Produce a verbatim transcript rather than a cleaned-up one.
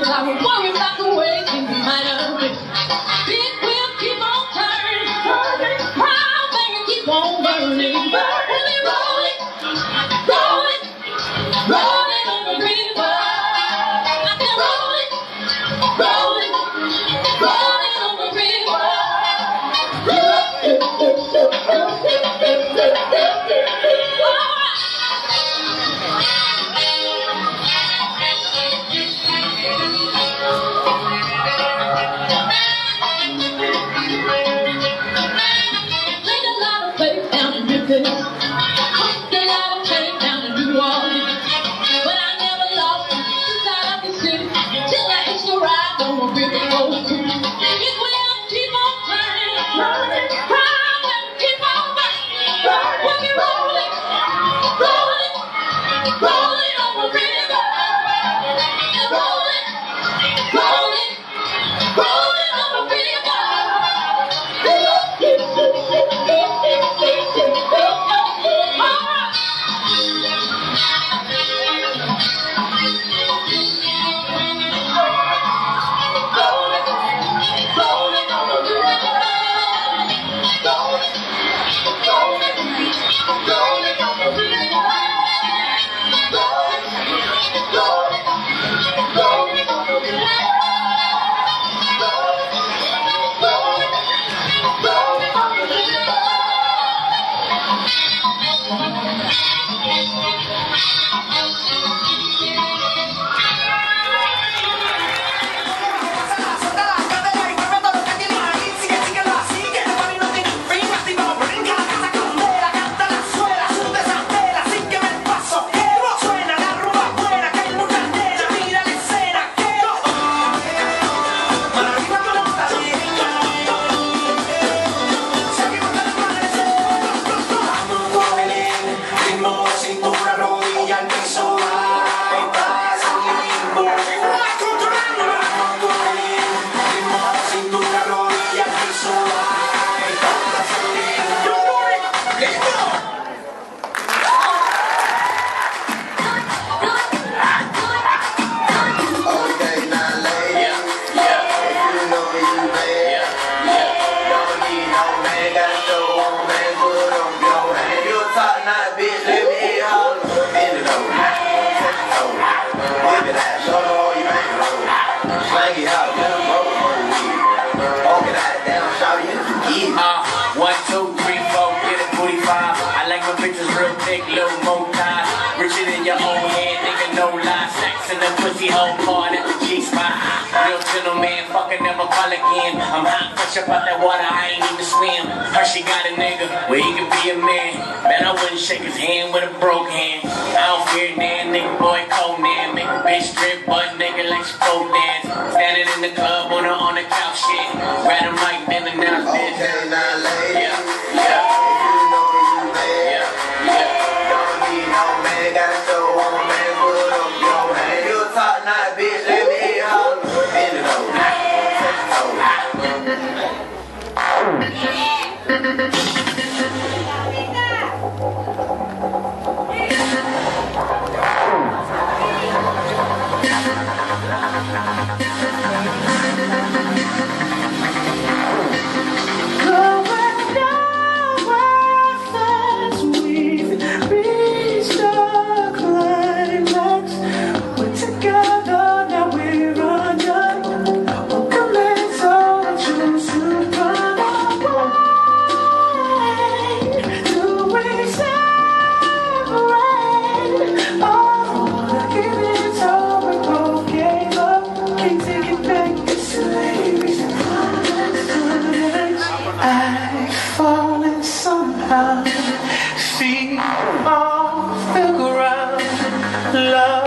I would worry about the way things might have been. It will keep on turning, turning, proud thing and keep on burning, burning, rolling, rolling, rolling on the river. I said rolling, rolling, rolling on the river. Cooked a lot of cake down in New Orleans, but I never lost sight of the city till I hitched a ride on a river road cruise. It will keep on turning, turning, proud and keep on burning, burning. We'll be rolling, rolling, rolling on the river, and rolling, rolling, rolling on the river. One, two, three, four, get it, booty five. I like my bitches real thick, little more thighs. Richer than your own head, nigga, no lie. Sex in the pussy hole, hard at the G-spot. Real gentleman, fucking never call again. I'm hot, fresh up out that water, I ain't even swim. Her, she got a nigga, where he could be a man. Man, I wouldn't shake his hand with a broke hand. I don't fear nan, nigga, boy, cold man. Make a bitch strip, butt nigga like she folk dance. Standing in the club on her on the couch, shit. Grab a mic, then announce this. Okay, now, lady. Yeah, yeah. You know you bad. Yeah, yeah. Don't need no man, gotta show on my man, put up your hand. You a top notch bitch, let me hear holler. Bend it over, touch it over. Feet off the ground, love.